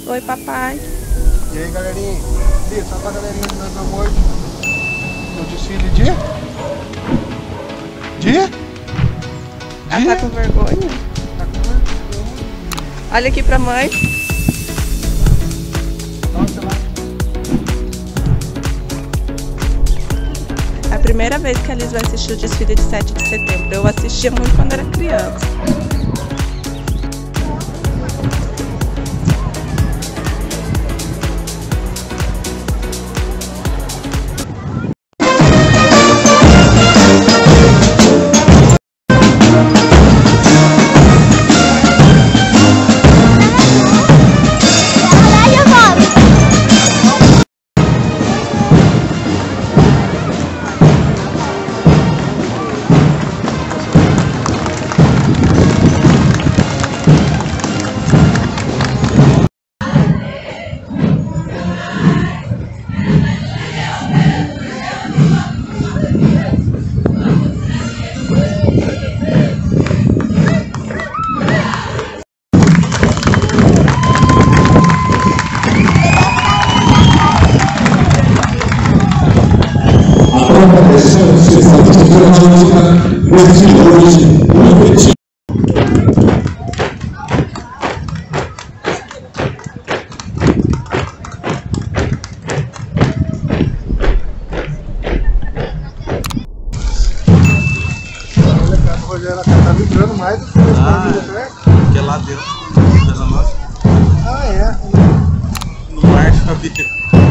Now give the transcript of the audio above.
Oi, papai. E aí, galerinha? Só pra galerinha do meu amor no desfile de? Ela tá com vergonha? Tá com vergonha. Olha aqui pra mãe. Nossa, lá. É a primeira vez que a Liz vai assistir o desfile de 7 de setembro. Eu assistia muito quando era criança. Ela tá vibrando mais do que os barulhos perto. Porque lá dentro, pela nossa. Ah, é? No mar de família.